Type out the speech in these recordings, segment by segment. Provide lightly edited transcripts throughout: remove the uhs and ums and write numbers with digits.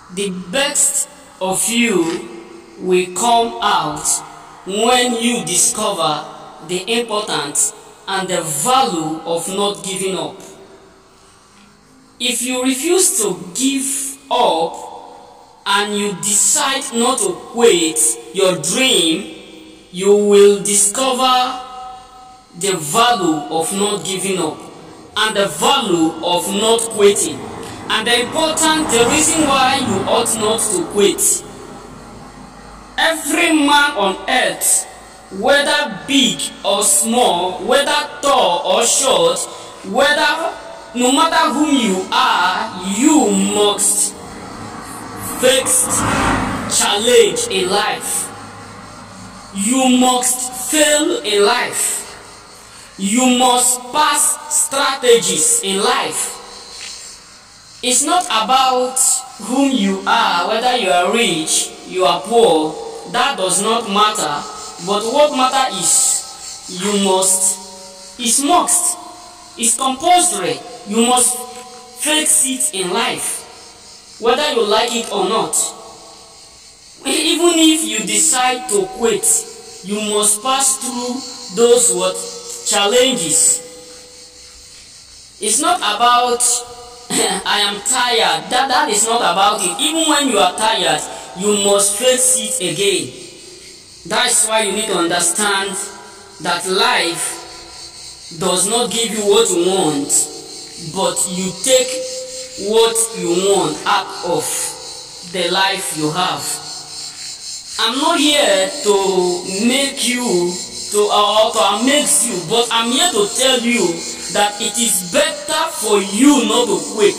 The best of you will come out when you discover the importance and the value of not giving up. If you refuse to give up and you decide not to quit your dream, you will discover the value of not giving up and the value of not quitting, and the reason why you ought not to quit. Every man on earth, whether big or small, whether tall or short, no matter whom you are, you must face challenge in life. You must fail in life. You must pass strategies in life. It's not about whom you are, whether you are rich, you are poor, that does not matter. But what matters is it's compulsory. You must face it in life, whether you like it or not. Even if you decide to quit, you must pass through those challenges. It's not about I am tired. That is not about it. Even when you are tired, you must face it again. That's why you need to understand that life does not give you what you want, but you take what you want out of the life you have. I'm not here to make you or to amaze you, but I'm here to tell you that it is better for you not to quit.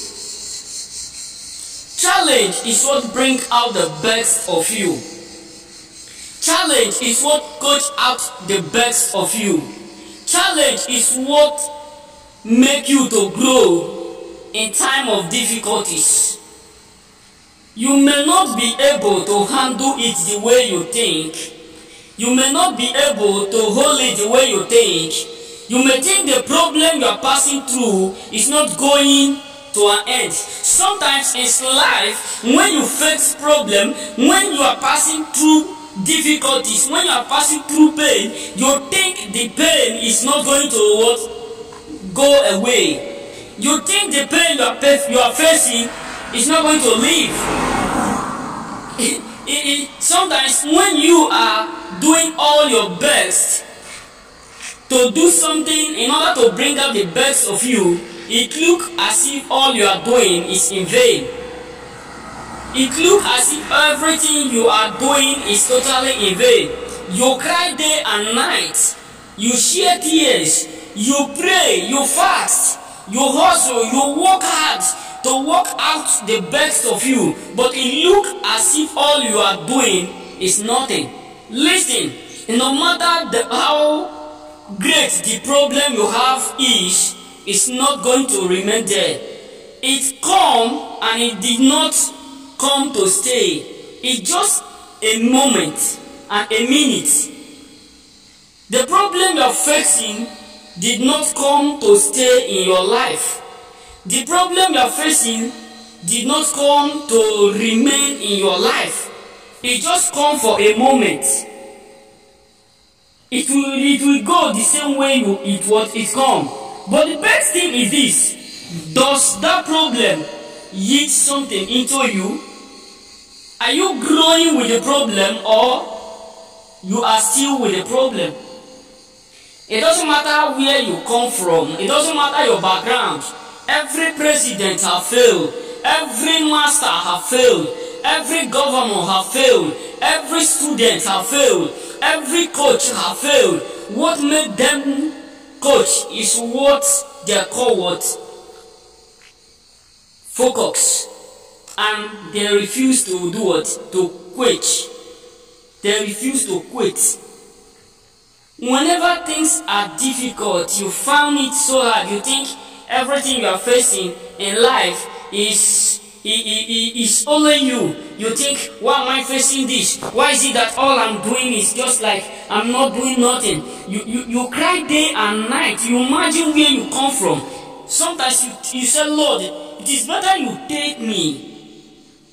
Challenge is what brings out the best of you. Challenge is what coaches out the best of you. Challenge is what makes you to grow in time of difficulties. You may not be able to handle it the way you think. You may not be able to hold it the way you think. You may think the problem you are passing through is not going to an end. Sometimes in life, when you face problem, when you are passing through difficulties, when you are passing through pain, you think the pain is not going to go away. You think the pain you are facing is not going to leave. Sometimes when you are doing all your best to do something in order to bring out the best of you, it looks as if all you are doing is in vain. It looks as if everything you are doing is totally in vain. You cry day and night. You shed tears. You pray. You fast. You hustle. You work hard to work out the best of you. But it looks as if all you are doing is nothing. Listen, no matter how great the problem you have is, it's not going to remain there. It come and it did not come to stay. It's just a moment and a minute. The problem you're facing did not come to stay in your life. The problem you're facing did not come to remain in your life. It just come for a moment. It will go the same way it come. But the best thing is this: does that problem yield something into you? Are you growing with the problem, or you are still with the problem? It doesn't matter where you come from. It doesn't matter your background. Every president has failed. Every master has failed. Every governor has failed. Every student has failed. Every coach has failed. What made them coach is what they call what? Focus. And they refuse to do what? To quit. They refuse to quit. Whenever things are difficult, you found it so hard, you think everything you are facing in life is only you. You think, why am I facing this? Why is it that all I'm doing is just like I'm not doing nothing? You cry day and night. You imagine where you come from. Sometimes you say, Lord, it is better you take me.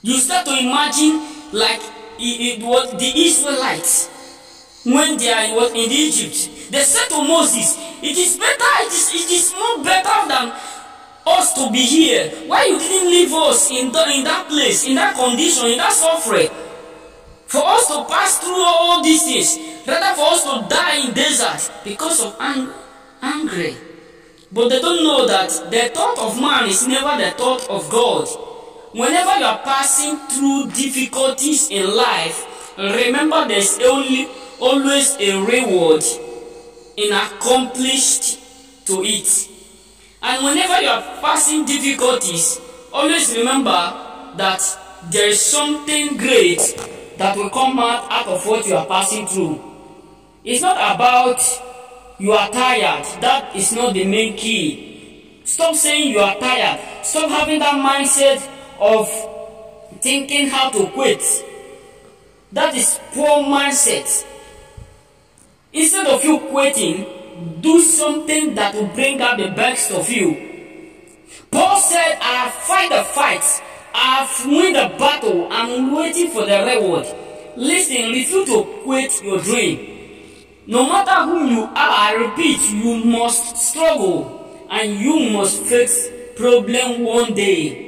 You start to imagine like what the Israelites when they are in Egypt. They said to Moses, it is more better than us to be here. Why you didn't leave us in that place, in that condition, in that suffering? For us to pass through all these things, rather for us to die in desert because of anger. But they don't know that the thought of man is never the thought of God. Whenever you are passing through difficulties in life, remember there's always a reward in accomplished to it. And whenever you are passing difficulties, always remember that there is something great that will come out of what you are passing through. It's not about you are tired. That is not the main key. Stop saying you are tired. Stop having that mindset of thinking how to quit. That is poor mindset. Instead of you quitting, do something that will bring out the best of you. Paul said, I have fight the fight. I have won the battle. I'm waiting for the reward. Listen, refuse to quit your dream. No matter who you are, I repeat, you must struggle and you must face problem one day.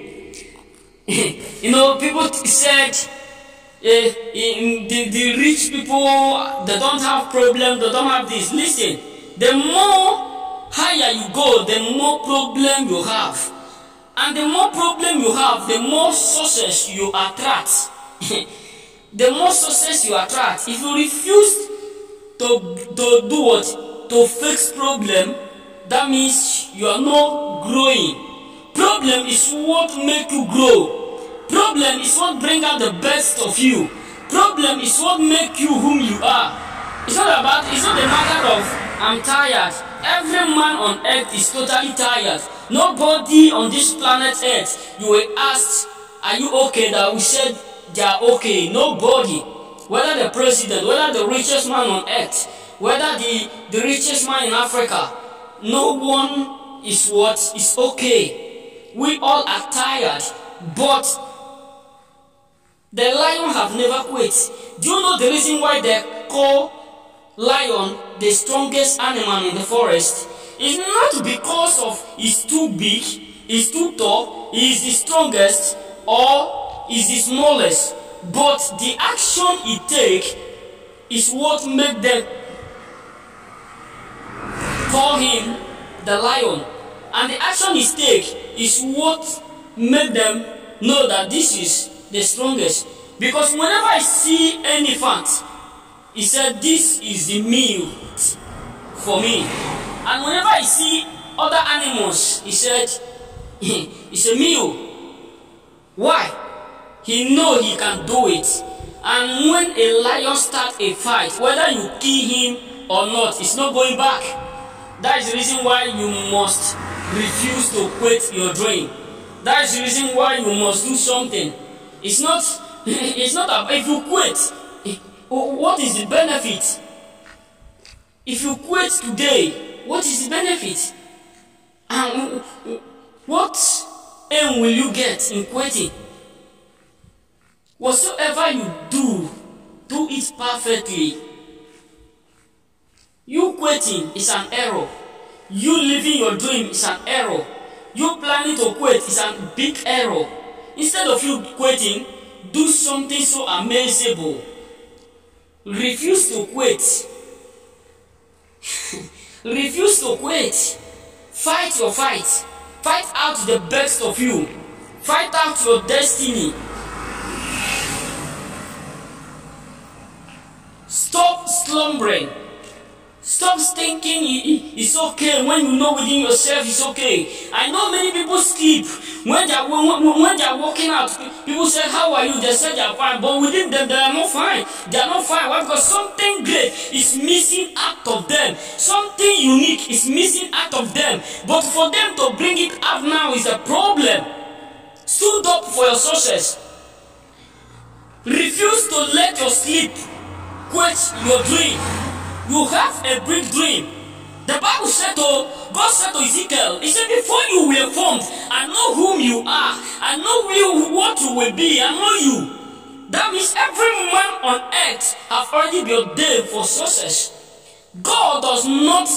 People said the rich people, they don't have problem, they don't have this. Listen, the more higher you go, the more problem you have. And the more problem you have, the more success you attract. The more success you attract. If you refuse to do what? To fix problem, that means you are not growing. Problem is what make you grow. Problem is what bring out the best of you. Problem is what make you whom you are. It's not a matter of I'm tired. Every man on earth is totally tired. Nobody on this planet earth, you were asked, are you okay? That we said they are okay. Nobody. Whether the president, whether the richest man on earth, whether the richest man in Africa, no one is okay. We all are tired, but the lion have never quit. Do you know the reason why they call lion the strongest animal in the forest? It's not because of he's too big, he's too tall, he's the strongest, or he's the smallest. But the action he take is what make them call him the lion. And the action he take is what make them know that this is the strongest. Because whenever I see any elephant, he said this is the meal for me. And whenever I see other animals, he said it's a meal. Why? He know he can do it. And when a lion starts a fight, whether you kill him or not, it's not going back. That is the reason why you must refuse to quit your dream. That is the reason why you must do something. It's not about if you quit, what is the benefit? If you quit today, what is the benefit? And what aim will you get in quitting? Whatsoever you do it perfectly. You quitting is an error. You living your dream is an error. You planning to quit is a big error. Instead of you quitting, do something so amazable. Refuse to quit. Refuse to quit. Fight your fight. Fight out the best of you. Fight out your destiny. Stop slumbering. Stop thinking it's okay when you know within yourself it's okay. I know many people sleep when they are walking out. People say, how are you? They say they are fine, but within them they are not fine. They are not fine. Why? Because something great is missing out of them. Something unique is missing out of them. But for them to bring it out now is a problem. Stood up for your success. Refuse to let your sleep quench your dream. You have a big dream. The Bible said God said to Ezekiel, he said, before you were formed, I know whom you are. I know what you will be. I know you. That means every man on earth have already been ordained for success. God does not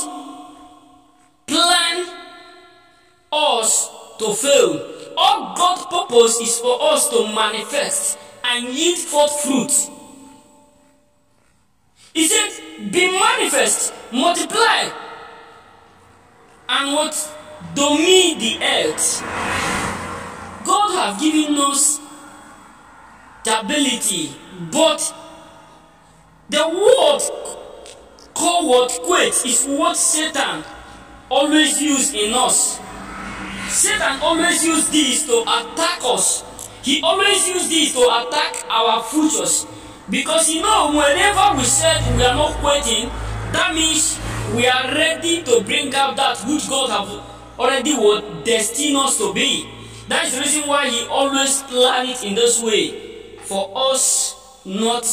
plan us to fail. All God's purpose is for us to manifest and yield forth fruit. He said, be manifest, multiply, and what? Domine the earth. God have given us the ability, but the word called what? Quit is what Satan always use in us. Satan always use this to attack us. He always use this to attack our futures. Because whenever we said we are not quitting, that means we are ready to bring out that which God have already destined us to be. That is the reason why he always planned it in this way, for us not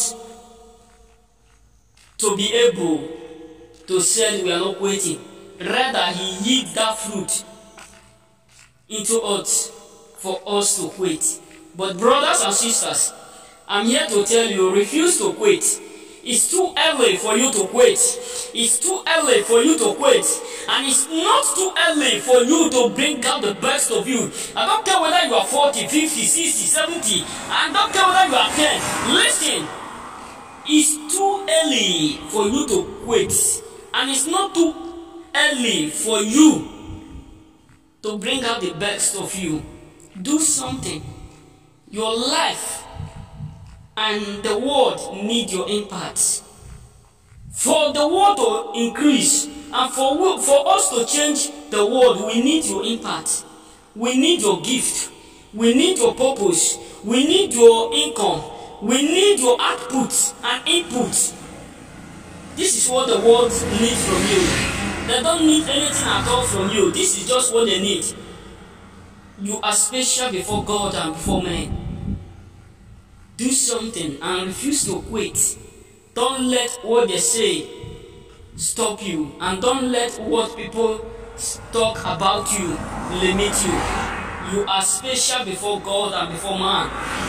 to be able to say we are not quitting. Rather, he yield that fruit into us for us to quit. But brothers and sisters, I'm here to tell you, refuse to quit. It's too early for you to quit. It's too early for you to quit. And it's not too early for you to bring out the best of you. I don't care whether you are 40, 50, 60, 70. I don't care whether you are 10. Listen, it's too early for you to quit. And it's not too early for you to bring out the best of you. Do something. Your life and the world need your impact. For the world to increase and for us to change the world, we need your impact. We need your gift. We need your purpose. We need your income. We need your output and input. This is what the world needs from you. They don't need anything at all from you. This is just what they need. You are special before God and before men. Do something and refuse to quit. Don't let what they say stop you, and don't let what people talk about you limit you. You are special before God and before man.